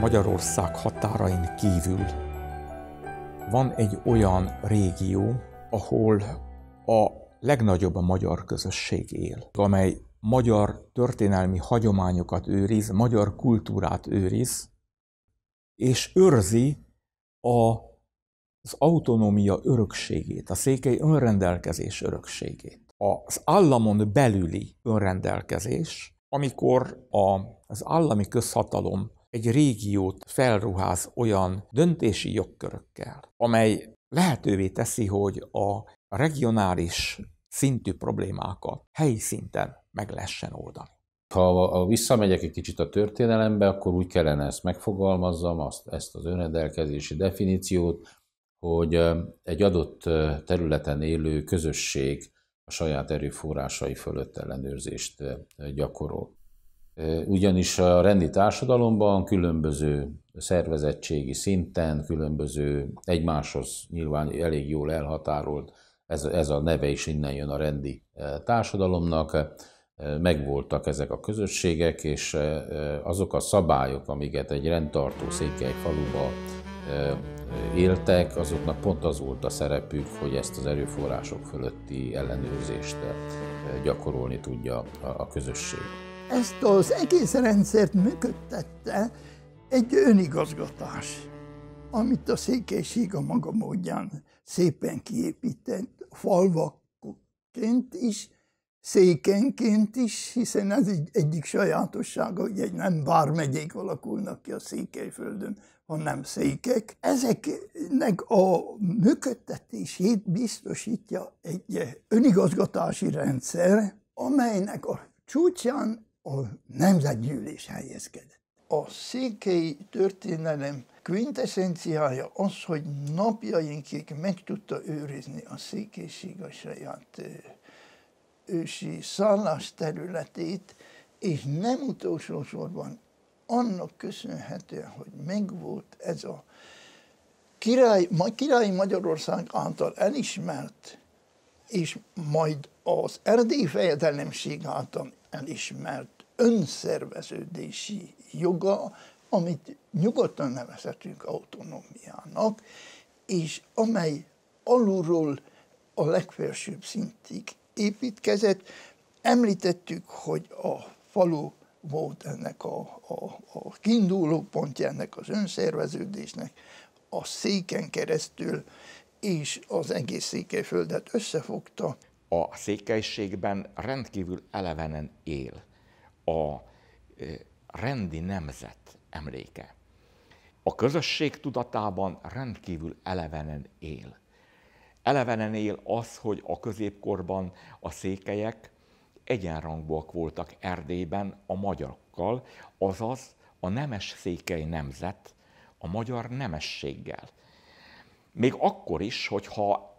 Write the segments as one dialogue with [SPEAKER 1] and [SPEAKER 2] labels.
[SPEAKER 1] Magyarország határain kívül van egy olyan régió, ahol a legnagyobb magyar közösség él, amely magyar történelmi hagyományokat őriz, magyar kultúrát őriz, és őrzi az autonómia örökségét, a székely önrendelkezés örökségét. Az államon belüli önrendelkezés, amikor az állami közhatalom egy régiót felruház olyan döntési jogkörökkel, amely lehetővé teszi, hogy a regionális szintű problémákat helyi szinten meg lehessen oldani.
[SPEAKER 2] Ha visszamegyek egy kicsit a történelembe, akkor úgy kellene ezt megfogalmazzam, ezt az önrendelkezési definíciót, hogy egy adott területen élő közösség a saját erőforrásai fölött ellenőrzést gyakorol. Ugyanis a rendi társadalomban különböző szervezettségi szinten, különböző egymáshoz nyilván elég jól elhatárolt, ez a neve is innen jön a rendi társadalomnak, megvoltak ezek a közösségek, és azok a szabályok, amiket egy rendtartó székely faluba éltek, azoknak pont az volt a szerepük, hogy ezt az erőforrások fölötti ellenőrzést gyakorolni tudja a közösség.
[SPEAKER 3] Ezt az egész rendszert működtette egy önigazgatás, amit a székelység a maga módján szépen kiépített, falvakként is, székenként is, hiszen ez egyik sajátossága, hogy nem vármegyék alakulnak ki a Székelyföldön, hanem székek. Ezeknek a működtetését biztosítja egy önigazgatási rendszer, amelynek a csúcsán a nemzetgyűlés helyezkedett. A székely történelem quintessenciája az, hogy napjainkig meg tudta őrizni a székelység a saját ősi szállásterületét, és nem utolsó sorban annak köszönhetően, hogy megvolt ez a királyi Magyarország által elismert, és majd az erdélyi fejedelemség által elismert önszerveződési joga, amit nyugodtan nevezhetünk autonómiának, és amely alulról a legfelsőbb szintig építkezett. Említettük, hogy a falu volt ennek a kiinduló pontja ennek az önszerveződésnek, a széken keresztül, és az egész Székelyföldet összefogta.
[SPEAKER 1] A székelységben rendkívül elevenen él a rendi nemzet emléke. A közösség tudatában rendkívül elevenen él. Elevenen él az, hogy a középkorban a székelyek egyenrangúak voltak Erdélyben a magyarokkal, azaz a nemes székely nemzet a magyar nemességgel. Még akkor is, hogyha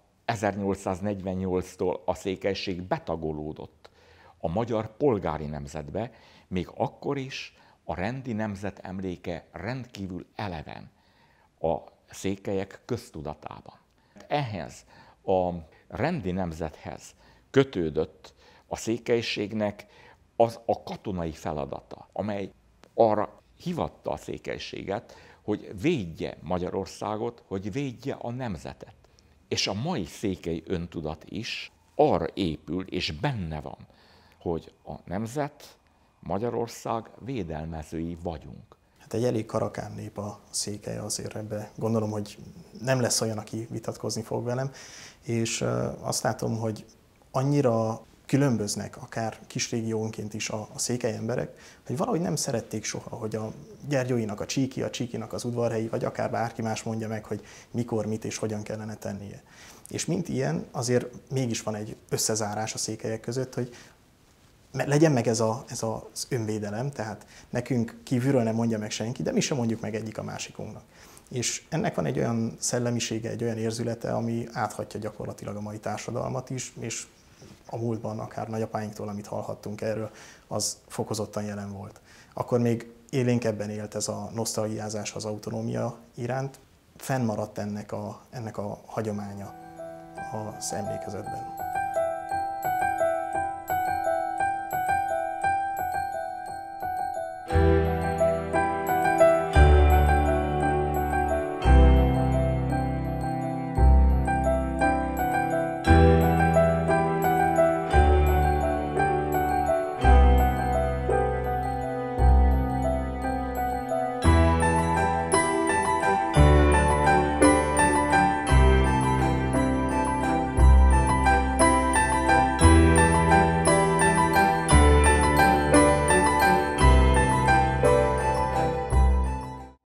[SPEAKER 1] 1848-tól a székelység betagolódott a magyar polgári nemzetbe, még akkor is a rendi nemzet emléke rendkívül eleven a székelyek köztudatában. Ehhez a rendi nemzethez kötődött a székelységnek az a katonai feladata, amely arra hivatta a székelységet, hogy védje Magyarországot, hogy védje a nemzetet. És a mai székely öntudat is arra épül, és benne van, hogy a nemzet, Magyarország védelmezői vagyunk.
[SPEAKER 4] Hát egy elég karakán nép a székely, azért ebbe gondolom, hogy nem lesz olyan, aki vitatkozni fog velem, és azt látom, hogy annyira különböznek, akár kis régiónként is a székely emberek, hogy valahogy nem szerették soha, hogy a Gyergyóinak a Csíkinak az udvarhelyi, vagy akár bárki más mondja meg, hogy mikor, mit és hogyan kellene tennie. És mint ilyen, azért mégis van egy összezárás a székelyek között, hogy legyen meg ez az önvédelem, tehát nekünk kívülről nem mondja meg senki, de mi sem mondjuk meg egyik a másikunknak. És ennek van egy olyan szellemisége, egy olyan érzülete, ami áthatja gyakorlatilag a mai társadalmat is, és a múltban, akár nagyapáinktól, amit hallhattunk erről, az fokozottan jelen volt. Akkor még élénkebben élt ez a nosztalgiázás az autonómia iránt, fennmaradt ennek a hagyománya az emlékezetben.